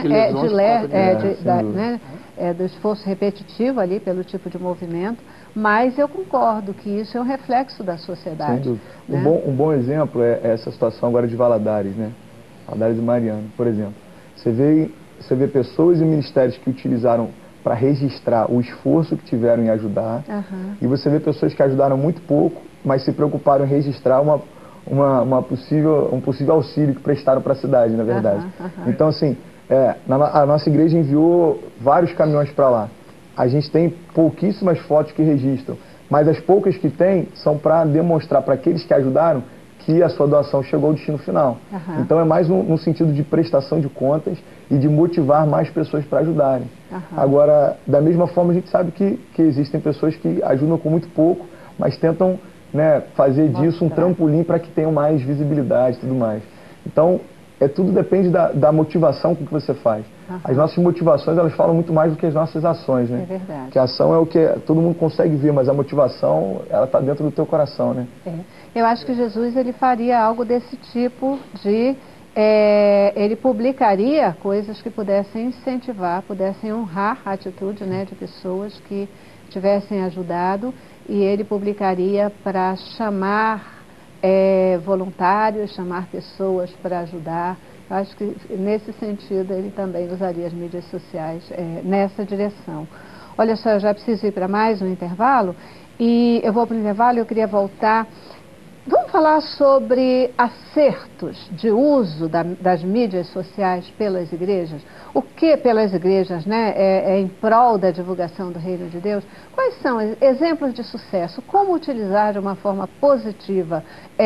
[SPEAKER 2] do esforço repetitivo ali pelo tipo de movimento, mas eu concordo que isso é um reflexo da sociedade.
[SPEAKER 5] Sem dúvida.
[SPEAKER 2] Né?
[SPEAKER 5] Um bom exemplo é essa situação agora de Valadares, né? Valadares e Mariana, por exemplo. Você vê pessoas e ministérios que utilizaram para registrar o esforço que tiveram em ajudar, e você vê pessoas que ajudaram muito pouco, mas se preocuparam em registrar um possível auxílio que prestaram para a cidade, na verdade. Então, assim, a nossa igreja enviou vários caminhões para lá. A gente tem pouquíssimas fotos que registram, mas as poucas que tem são para demonstrar para aqueles que ajudaram que a sua doação chegou ao destino final. Então é mais no sentido de prestação de contas e de motivar mais pessoas para ajudarem. Agora, da mesma forma, a gente sabe que existem pessoas que ajudam com muito pouco, mas tentam, né, fazer disso um trampolim para que tenham mais visibilidade e tudo mais. Então, tudo depende da motivação com que você faz. As nossas motivações, elas falam muito mais do que as nossas ações, né?
[SPEAKER 2] É verdade.
[SPEAKER 5] Porque a ação é o que todo mundo consegue ver, mas a motivação, ela está dentro do teu coração, né?
[SPEAKER 2] Eu acho que Jesus, ele faria algo desse tipo de... ele publicaria coisas que pudessem incentivar, pudessem honrar a atitude, né, de pessoas que tivessem ajudado, e ele publicaria para chamar voluntários, chamar pessoas para ajudar. Eu acho que nesse sentido ele também usaria as mídias sociais nessa direção. Olha só, eu já preciso ir para mais um intervalo, e eu vou para o intervalo e eu queria voltar. Vamos falar sobre acertos de uso das mídias sociais pelas igrejas? O que pelas igrejas, né, em prol da divulgação do Reino de Deus? Quais são exemplos de sucesso? Como utilizar de uma forma positiva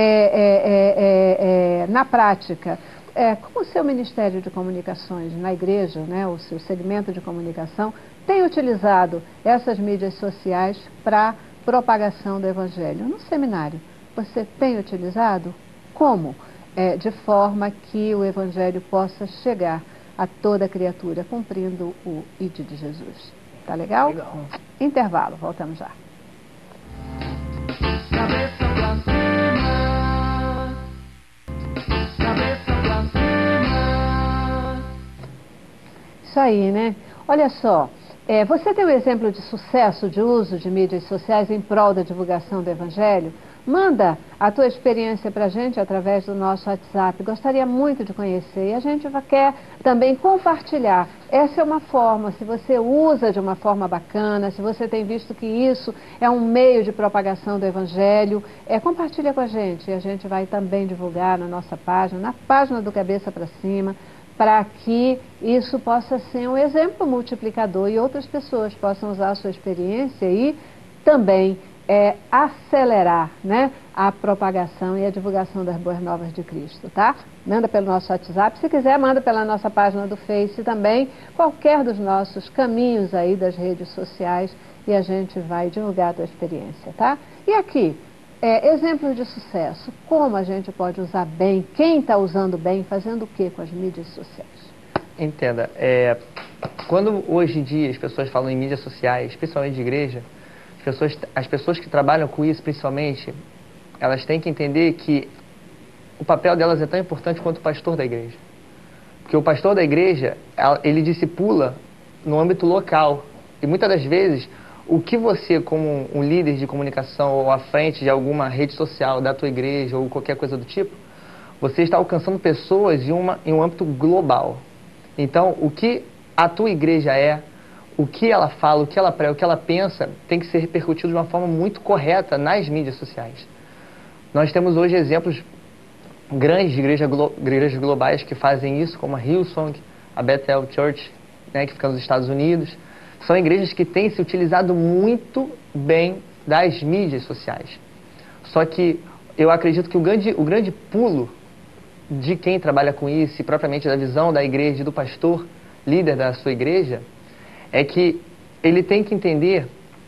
[SPEAKER 2] na prática? Como o seu Ministério de Comunicações na igreja, né, o seu segmento de comunicação, tem utilizado essas mídias sociais para propagação do Evangelho? No seminário, você tem utilizado? Como? De forma que o Evangelho possa chegar a toda criatura, cumprindo o ID de Jesus. Tá legal?
[SPEAKER 4] Legal.
[SPEAKER 2] Intervalo, voltamos já.
[SPEAKER 1] Cabeça pra cima. Cabeça pra cima.
[SPEAKER 2] Isso aí, né? Olha só, você tem um exemplo de sucesso de uso de mídias sociais em prol da divulgação do Evangelho? Manda a tua experiência para a gente através do nosso WhatsApp. Gostaria muito de conhecer. E a gente quer também compartilhar. Essa é uma forma, se você usa de uma forma bacana, se você tem visto que isso é um meio de propagação do Evangelho, compartilha com a gente. E a gente vai também divulgar na nossa página, na página do Cabeça para Cima, para que isso possa ser um exemplo multiplicador e outras pessoas possam usar a sua experiência e também acelerar, né, a propagação e a divulgação das boas novas de Cristo, tá? Manda pelo nosso WhatsApp, se quiser manda pela nossa página do Face também, qualquer dos nossos caminhos aí das redes sociais e a gente vai divulgar a tua experiência, tá? E aqui, exemplos de sucesso, como a gente pode usar bem, quem está usando bem, fazendo o que com as mídias sociais?
[SPEAKER 6] Entenda, quando hoje em dia as pessoas falam em mídias sociais, principalmente de igreja, as pessoas que trabalham com isso, principalmente, elas têm que entender que o papel delas é tão importante quanto o pastor da igreja. Porque o pastor da igreja, ele discipula no âmbito local. E muitas das vezes, o que você, como um líder de comunicação ou à frente de alguma rede social da tua igreja ou qualquer coisa do tipo, você está alcançando pessoas em um âmbito global. Então, o que a tua igreja o que ela fala, o que ela prega, o que ela pensa, tem que ser repercutido de uma forma muito correta nas mídias sociais. Nós temos hoje exemplos grandes de igrejas globais que fazem isso, como a Hillsong, a Bethel Church, né, que fica nos Estados Unidos. São igrejas que têm se utilizado muito bem das mídias sociais. Só que eu acredito que o grande pulo de quem trabalha com isso, e propriamente da visão da igreja e do pastor, líder da sua igreja, é que ele tem que entender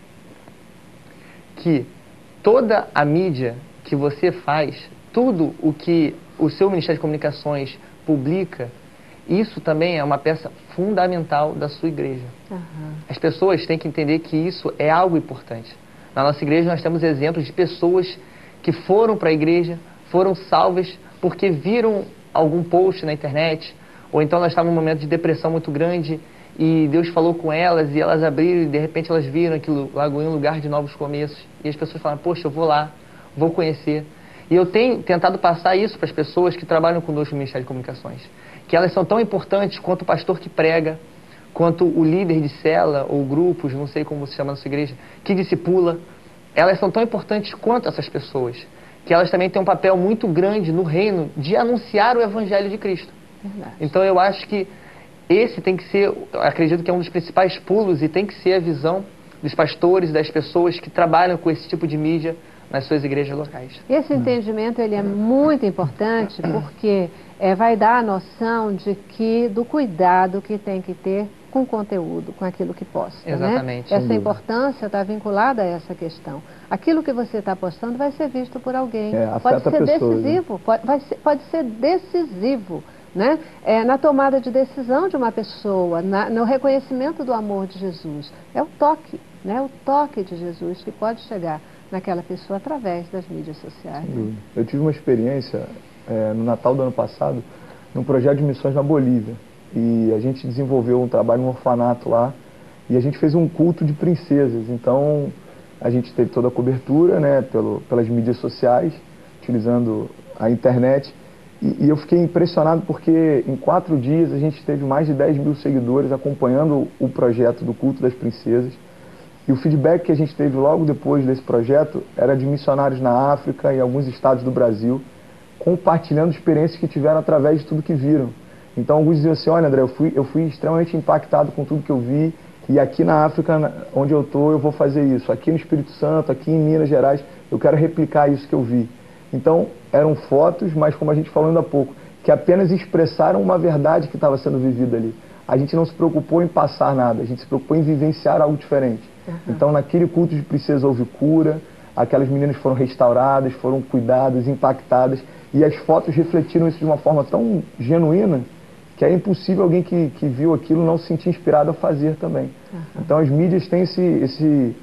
[SPEAKER 6] que toda a mídia que você faz, tudo o que o seu Ministério de Comunicações publica, isso também é uma peça fundamental da sua igreja. As pessoas têm que entender que isso é algo importante. Na nossa igreja nós temos exemplos de pessoas que foram para a igreja, foram salvas porque viram algum post na internet, ou então elas estavam num momento de depressão muito grande e Deus falou com elas e elas abriram e de repente elas viram aquilo Lagoinha um lugar de novos começos. E as pessoas falam, poxa, eu vou lá, vou conhecer. E eu tenho tentado passar isso para as pessoas que trabalham conosco no Ministério de Comunicações, que elas são tão importantes quanto o pastor que prega, quanto o líder de cela ou grupos, não sei como se chama na sua igreja, que discipula. Elas são tão importantes quanto essas pessoas, que elas também têm um papel muito grande no reino de anunciar o Evangelho de Cristo.
[SPEAKER 2] Verdade.
[SPEAKER 6] Então eu acho que esse tem que ser, acredito que é um dos principais pulos e tem que ser a visão dos pastores e das pessoas que trabalham com esse tipo de mídia nas suas igrejas locais.
[SPEAKER 2] Esse entendimento ele é muito importante porque vai dar a noção do cuidado que tem que ter com o conteúdo, com aquilo que posta.
[SPEAKER 6] Exatamente.
[SPEAKER 2] Né? Essa importância está vinculada a essa questão. Aquilo que você está postando vai ser visto por alguém. Pode ser decisivo, pode ser decisivo. Né? Na tomada de decisão de uma pessoa, no reconhecimento do amor de Jesus. É o toque, né? O toque de Jesus que pode chegar naquela pessoa através das mídias sociais.
[SPEAKER 5] Eu tive uma experiência no Natal do ano passado, num projeto de missões na Bolívia. E a gente desenvolveu um trabalho no orfanato lá e a gente fez um culto de princesas. Então a gente teve toda a cobertura, né, pelas mídias sociais, utilizando a internet. E eu fiquei impressionado porque em 4 dias a gente teve mais de 10 mil seguidores acompanhando o projeto do Culto das Princesas. E o feedback que a gente teve logo depois desse projeto era de missionários na África e alguns estados do Brasil, compartilhando experiências que tiveram através de tudo que viram. Então alguns diziam assim, olha André, eu fui extremamente impactado com tudo que eu vi, e aqui na África, onde eu estou, eu vou fazer isso. Aqui no Espírito Santo, aqui em Minas Gerais, eu quero replicar isso que eu vi. Então, eram fotos, mas como a gente falou ainda há pouco, que apenas expressaram uma verdade que estava sendo vivida ali. A gente não se preocupou em passar nada, a gente se preocupou em vivenciar algo diferente. Então, naquele culto de princesa houve cura, aquelas meninas foram restauradas, foram cuidadas, impactadas, e as fotos refletiram isso de uma forma tão genuína que é impossível alguém que viu aquilo não se sentir inspirado a fazer também. Então, as mídias têm esse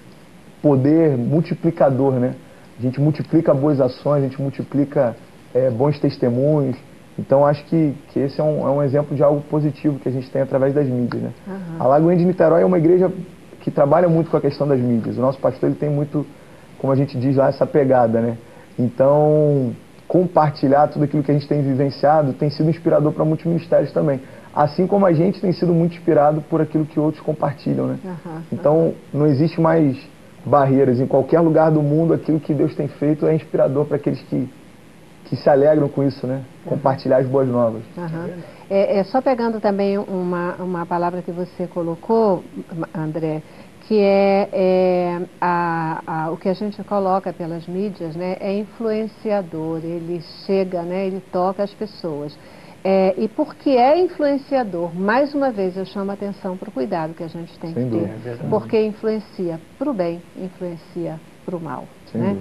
[SPEAKER 5] poder multiplicador, né? A gente multiplica boas ações, a gente multiplica bons testemunhos. Então, acho que esse é um exemplo de algo positivo que a gente tem através das mídias, né? A Lagoinha de Niterói é uma igreja que trabalha muito com a questão das mídias. O nosso pastor ele tem muito, como a gente diz lá, essa pegada, né? Então, compartilhar tudo aquilo que a gente tem vivenciado tem sido inspirador para muitos ministérios também. Assim como a gente tem sido muito inspirado por aquilo que outros compartilham, né? Então, não existe mais barreiras. Em qualquer lugar do mundo, aquilo que Deus tem feito é inspirador para aqueles que se alegram com isso, né? Compartilhar as boas novas.
[SPEAKER 2] Só pegando também uma palavra que você colocou, André, que é o que a gente coloca pelas mídias, né, é influenciador, ele chega, né, ele toca as pessoas. E porque é influenciador, mais uma vez eu chamo a atenção para o cuidado que a gente tem que ter, porque influencia para o bem, influencia para o mal. Né?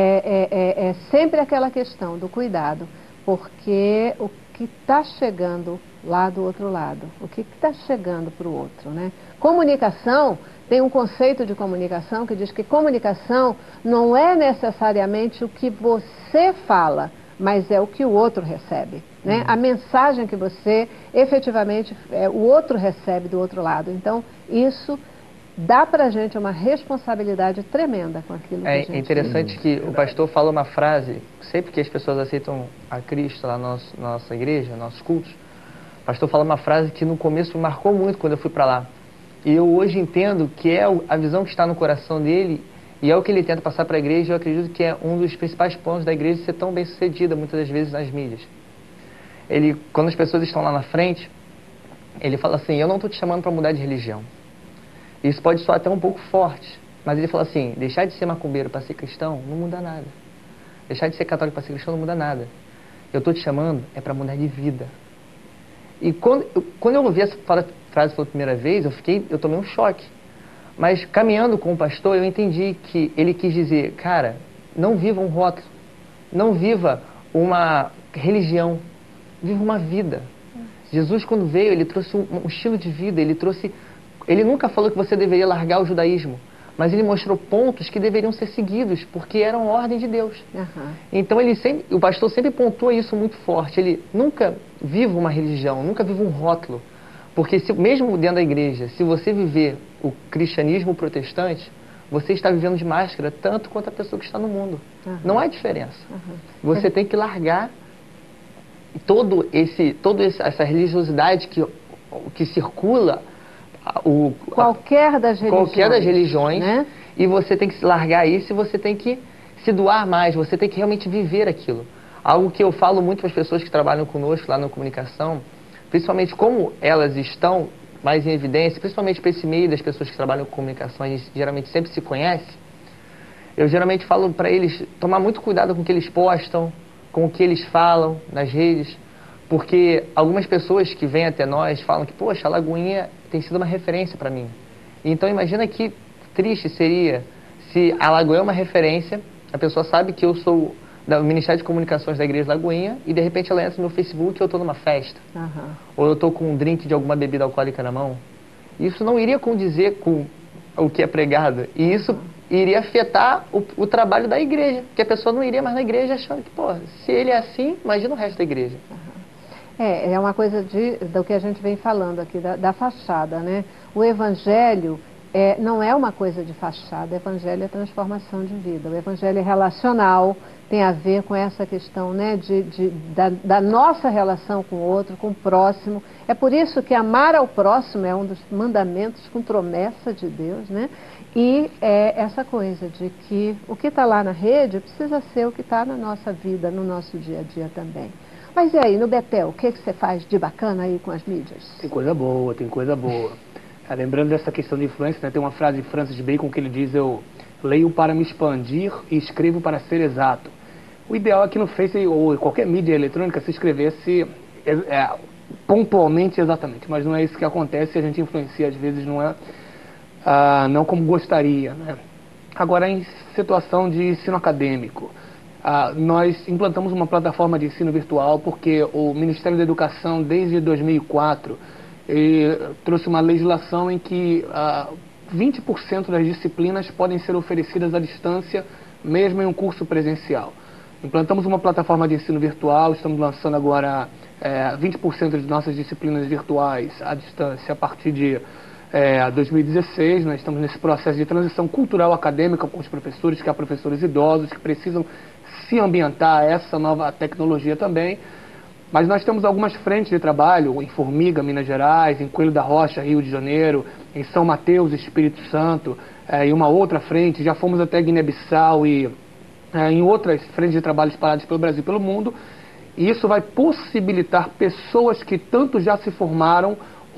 [SPEAKER 2] É sempre aquela questão do cuidado, porque o que está chegando lá do outro lado, o que está chegando para o outro. Né? Comunicação, tem um conceito de comunicação que diz que comunicação não é necessariamente o que você fala, mas é o que o outro recebe. Né? A mensagem que você efetivamente, o outro recebe do outro lado. Então, isso dá pra gente uma responsabilidade tremenda com aquilo que a gente...
[SPEAKER 6] É interessante que o pastor fala uma frase, sempre que as pessoas aceitam a Cristo lá na nossa igreja, nossos cultos, o pastor fala uma frase que no começo me marcou muito quando eu fui para lá. E eu hoje entendo que é a visão que está no coração dele e é o que ele tenta passar para a igreja. Eu acredito que é um dos principais pontos da igreja ser tão bem sucedida, muitas das vezes, nas mídias. Quando as pessoas estão lá na frente, ele fala assim, eu não estou te chamando para mudar de religião. Isso pode soar até um pouco forte, mas ele fala assim, deixar de ser macumbeiro para ser cristão não muda nada. Deixar de ser católico para ser cristão não muda nada. Eu estou te chamando é para mudar de vida. E quando eu ouvi essa frase pela primeira vez, eu tomei um choque. Mas caminhando com o pastor, eu entendi que ele quis dizer, cara, não viva um rótulo, não viva uma religião, viva uma vida. Jesus, quando veio, ele trouxe um estilo de vida, ele nunca falou que você deveria largar o judaísmo, mas ele mostrou pontos que deveriam ser seguidos, porque eram ordem de Deus. Então o pastor sempre pontua isso muito forte, ele nunca viva uma religião, nunca viva um rótulo, porque mesmo dentro da igreja, se você viver o cristianismo protestante, você está vivendo de máscara tanto quanto a pessoa que está no mundo. Não há diferença. Você tem que largar toda essa religiosidade que circula
[SPEAKER 2] qualquer das
[SPEAKER 6] religiões, né? E você tem que se largar isso e você tem que se doar mais, você tem que realmente viver aquilo. Algo que eu falo muito para as pessoas que trabalham conosco lá na comunicação, principalmente como elas estão mais em evidência, principalmente para esse meio das pessoas que trabalham com comunicação, a gente geralmente sempre se conhece, eu geralmente falo para eles tomar muito cuidado com o que eles postam, com o que eles falam nas redes, porque algumas pessoas que vêm até nós falam que, poxa, a Lagoinha tem sido uma referência para mim. Então imagina que triste seria se a Lagoinha é uma referência, a pessoa sabe que eu sou do Ministério de Comunicações da Igreja Lagoinha e de repente ela entra no meu Facebook e eu estou numa festa. Ou eu estou com um drink de alguma bebida alcoólica na mão. Isso não iria condizer com o que é pregado. E isso iria afetar o trabalho da igreja, porque a pessoa não iria mais na igreja achando que, pô, se ele é assim, imagina o resto da igreja.
[SPEAKER 2] É uma coisa do que a gente vem falando aqui, da fachada, né? O evangelho não é uma coisa de fachada, o evangelho é transformação de vida, o evangelho é relacional, tem a ver com essa questão, né, da nossa relação com o outro, com o próximo. É por isso que amar ao próximo é um dos mandamentos com promessa de Deus, né? E essa coisa de que o que está lá na rede precisa ser o que está na nossa vida, no nosso dia a dia também. Mas e aí, no Betel, o que você faz de bacana aí com as mídias?
[SPEAKER 4] Tem coisa boa, tem coisa boa. Lembrando dessa questão de influência, né, tem uma frase de Francis Bacon que ele diz, eu leio para me expandir e escrevo para ser exato. O ideal é que no Face ou qualquer mídia eletrônica se escrevesse pontualmente exatamente, mas não é isso que acontece, a gente influencia às vezes não como gostaria. Né? Agora, em situação de ensino acadêmico, nós implantamos uma plataforma de ensino virtual porque o Ministério da Educação, desde 2004, trouxe uma legislação em que 20% das disciplinas podem ser oferecidas à distância, mesmo em um curso presencial. Implantamos uma plataforma de ensino virtual, estamos lançando agora 20% de nossas disciplinas virtuais à distância a partir de 2016. Nós estamos nesse processo de transição cultural acadêmica com os professores, que há professores idosos que precisam se ambientar a essa nova tecnologia também. Mas nós temos algumas frentes de trabalho, em Formiga, Minas Gerais, em Coelho da Rocha, Rio de Janeiro, em São Mateus, Espírito Santo, e uma outra frente, já fomos até Guiné-Bissau e em outras frentes de trabalho espalhadas pelo Brasil e pelo mundo. E isso vai possibilitar pessoas que tanto já se formaram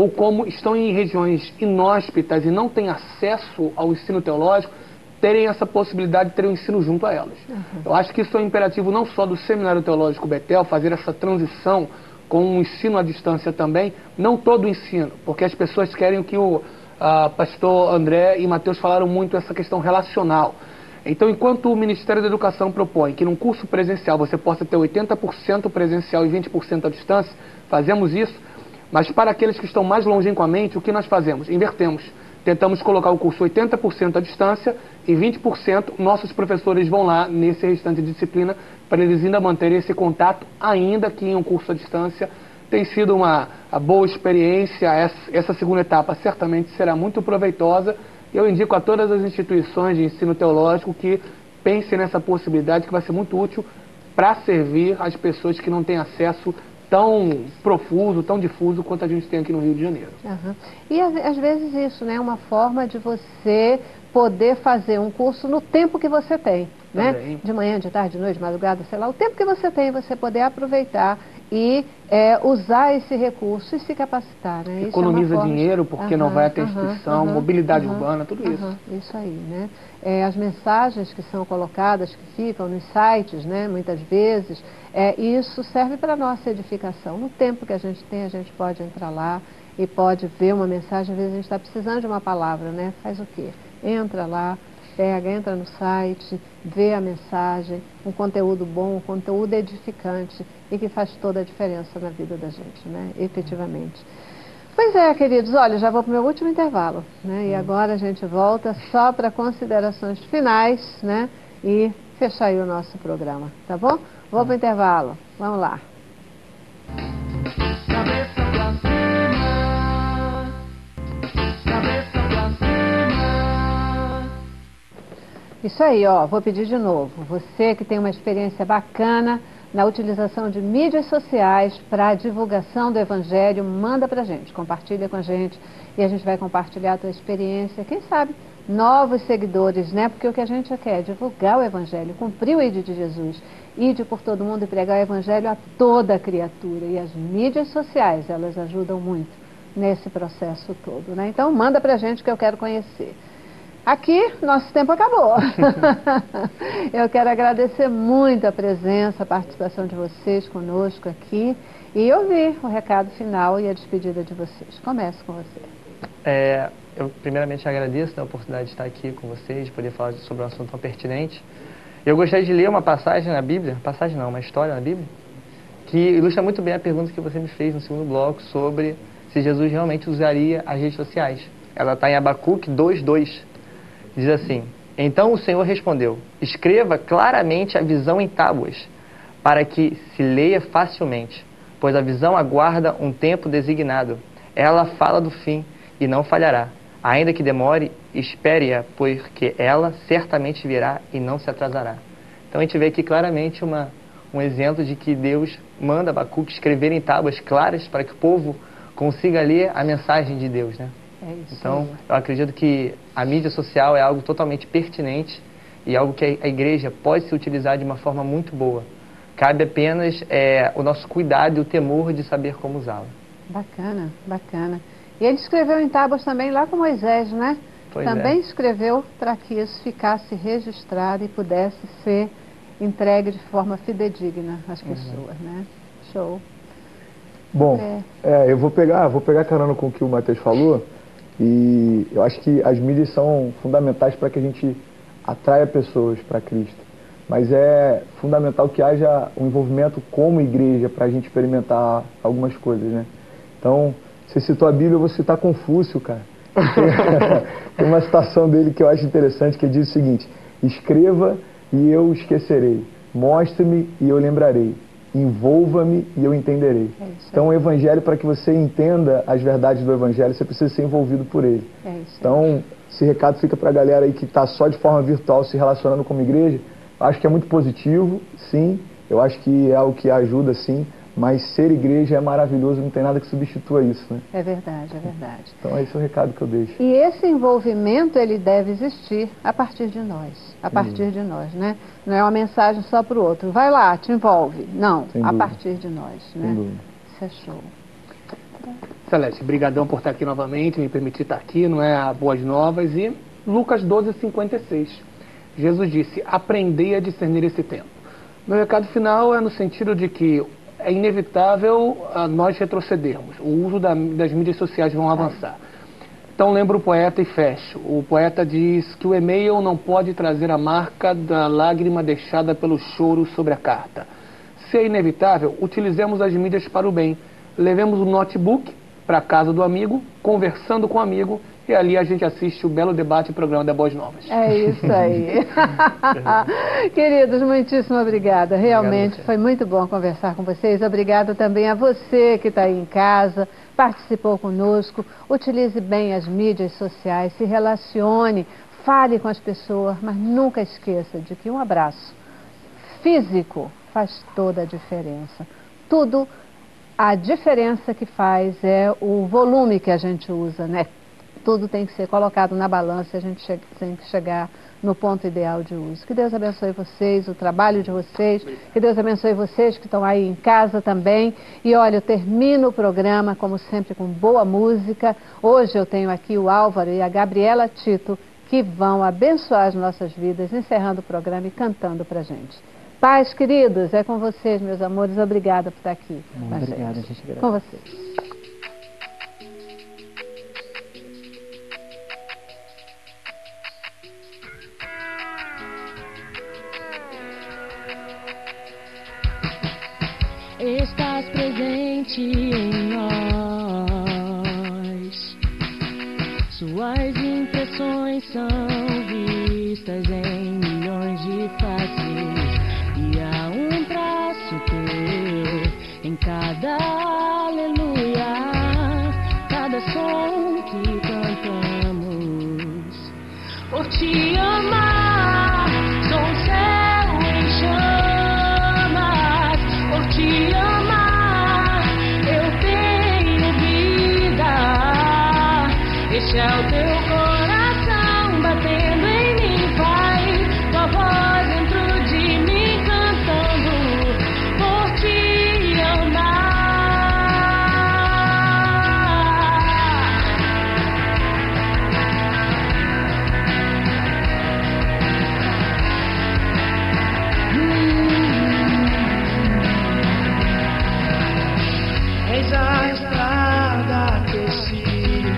[SPEAKER 4] ou como estão em regiões inóspitas e não têm acesso ao ensino teológico, terem essa possibilidade de ter um ensino junto a elas. Eu acho que isso é um imperativo não só do Seminário Teológico Betel, fazer essa transição com um ensino à distância também, não todo o ensino, porque as pessoas querem o que o pastor André e Mateus falaram muito, essa questão relacional. Então, enquanto o Ministério da Educação propõe que num curso presencial você possa ter 80% presencial e 20% à distância, fazemos isso, mas para aqueles que estão mais longínquamente, o que nós fazemos? Invertemos. Tentamos colocar o curso 80% à distância e 20% nossos professores vão lá nesse restante de disciplina para eles ainda manterem esse contato, ainda que em um curso à distância. Tem sido uma boa experiência, essa segunda etapa certamente será muito proveitosa. Eu indico a todas as instituições de ensino teológico que pensem nessa possibilidade, que vai ser muito útil para servir as pessoas que não têm acesso tão profuso, tão difuso quanto a gente tem aqui no Rio de Janeiro.
[SPEAKER 2] E às vezes isso, né, é uma forma de você poder fazer um curso no tempo que você tem, né? De manhã, de tarde, de noite, de madrugada, sei lá, o tempo que você tem, você poder aproveitar e usar esse recurso e se capacitar, né?
[SPEAKER 4] Economiza dinheiro porque não vai até a instituição, mobilidade urbana, tudo isso.
[SPEAKER 2] Isso aí, né? As mensagens que são colocadas, que ficam nos sites, né, muitas vezes, isso serve para a nossa edificação. No tempo que a gente tem, a gente pode entrar lá e pode ver uma mensagem, às vezes a gente está precisando de uma palavra, né? Faz o quê? Entra lá, entra no site, vê a mensagem, um conteúdo bom, um conteúdo edificante e que faz toda a diferença na vida da gente, né? Efetivamente. Pois é, queridos, olha, já vou para o meu último intervalo, né? E agora a gente volta só para considerações finais, né? E fechar aí o nosso programa, tá bom? Vou para o intervalo, vamos lá.
[SPEAKER 1] Cabeça pra cima, cabeça pra cima.
[SPEAKER 2] Isso aí, ó, vou pedir de novo. Você que tem uma experiência bacana na utilização de mídias sociais para a divulgação do Evangelho, manda pra gente, compartilha com a gente e a gente vai compartilhar a tua experiência. Quem sabe novos seguidores, né? Porque o que a gente quer é divulgar o Evangelho, cumprir o ID de Jesus, ide por todo mundo e pregar o Evangelho a toda criatura. E as mídias sociais, elas ajudam muito nesse processo todo, né? Então manda pra gente que eu quero conhecer. Aqui, nosso tempo acabou. Eu quero agradecer muito a presença, a participação de vocês conosco aqui e ouvir o recado final e a despedida de vocês. Começo com você.
[SPEAKER 6] Eu primeiramente agradeço a oportunidade de estar aqui com vocês, de poder falar sobre um assunto tão pertinente. Eu gostaria de ler uma passagem na Bíblia, uma história na Bíblia, que ilustra muito bem a pergunta que você me fez no segundo bloco sobre se Jesus realmente usaria as redes sociais. Ela está em Abacuque 2:2. Diz assim: então o Senhor respondeu, escreva claramente a visão em tábuas, para que se leia facilmente, pois a visão aguarda um tempo designado. Ela fala do fim e não falhará. Ainda que demore, espere-a, porque ela certamente virá e não se atrasará. Então a gente vê aqui claramente um exemplo de que Deus manda Abacuque escrever em tábuas claras para que o povo consiga ler a mensagem de Deus, né?
[SPEAKER 2] É isso.
[SPEAKER 6] Então, eu acredito que a mídia social é algo totalmente pertinente e algo que a igreja pode se utilizar de uma forma muito boa. Cabe apenas o nosso cuidado e o temor de saber como usá-la.
[SPEAKER 2] Bacana, bacana. E ele escreveu em tábuas também lá com Moisés, né? Também escreveu para que isso ficasse registrado e pudesse ser entregue de forma fidedigna às pessoas, né? Show.
[SPEAKER 5] Bom, eu vou pegar carona com o que o Mateus falou. E eu acho que as mídias são fundamentais para que a gente atraia pessoas para Cristo. Mas é fundamental que haja um envolvimento como igreja para a gente experimentar algumas coisas, né? Então, você citou a Bíblia, eu vou citar Confúcio, cara. Tem uma citação dele que eu acho interessante, que ele diz o seguinte: escreva e eu esquecerei, mostre-me e eu lembrarei, envolva-me e eu entenderei. Então, o Evangelho, para que você entenda as verdades do Evangelho, você precisa ser envolvido por ele. Então, esse recado fica para a galera aí que está só de forma virtual se relacionando como igreja. Acho que é muito positivo, sim. Eu acho que é algo que ajuda, sim. Mas ser igreja é maravilhoso, não tem nada que substitua isso, né?
[SPEAKER 2] É verdade, é verdade.
[SPEAKER 5] Então, esse é o recado que eu deixo.
[SPEAKER 2] E esse envolvimento, ele deve existir a partir de nós. A partir de nós, né? Não é uma mensagem só para o outro. Vai lá, te envolve. Não, a partir de nós, né? Isso é show.
[SPEAKER 4] Celeste, brigadão por estar aqui novamente, me permitir estar aqui, não é? Boas novas. E Lucas 12:56. Jesus disse, aprendei a discernir esse tempo. Meu recado final é no sentido de que é inevitável nós retrocedermos. O uso das mídias sociais vão avançar. Então lembro o poeta e fecho. O poeta diz que o e-mail não pode trazer a marca da lágrima deixada pelo choro sobre a carta. Se é inevitável, utilizemos as mídias para o bem. Levemos o notebook para a casa do amigo, conversando com o amigo, e ali a gente assiste o belo debate e programa da Boas Novas.
[SPEAKER 2] É isso aí. Queridos, muitíssimo obrigada. Realmente foi muito bom conversar com vocês. Obrigada também a você que está aí em casa, participou conosco. Utilize bem as mídias sociais, se relacione, fale com as pessoas, mas nunca esqueça de que um abraço físico faz toda a diferença. Tudo, a diferença que faz é o volume que a gente usa, né? Tudo tem que ser colocado na balança e a gente tem que chegar no ponto ideal de uso. Que Deus abençoe vocês, o trabalho de vocês, que Deus abençoe vocês que estão aí em casa também. E olha, eu termino o programa, como sempre, com boa música. Hoje eu tenho aqui o Álvaro e a Gabriela Tito, que vão abençoar as nossas vidas, encerrando o programa e cantando pra gente. Paz, queridos, é com vocês, meus amores. Obrigada por estar aqui.
[SPEAKER 7] Obrigada, gente.
[SPEAKER 2] Com vocês.
[SPEAKER 8] Estás presente em nós. Suas impressões são vistas em milhões de faces. E há um traço teu em cada aleluia, cada som que cantamos. Por te amar, sou um céu em chamas. Por te amar, eu tenho vida. Este é o teu coração batendo em mim, Pai. Tua voz dentro de mim cantando. Por te amar.
[SPEAKER 1] Eis a estrada que eu sigo,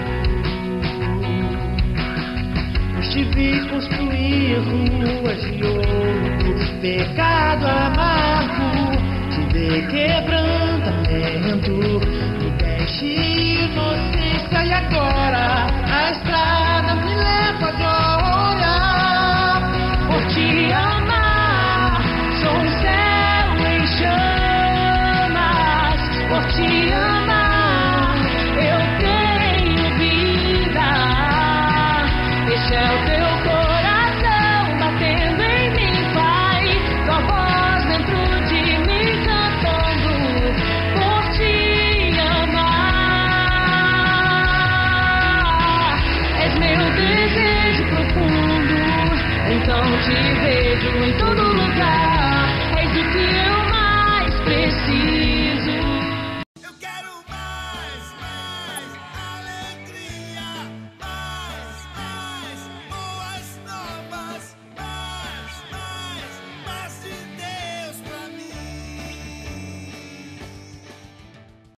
[SPEAKER 1] pois te vi construir ruas de ouro, pecado amargo, te dei quebrantamento, me deste inocência e agora a estrada me leva a glória. Por te amar, sou um céu em chamas. Por te amar, eu tenho vida. Este é o teu coração batendo em mim, Pai. Tua voz dentro de mim cantando. Por te amar, és meu desejo profundo. Então te vejo em todo lugar. És o que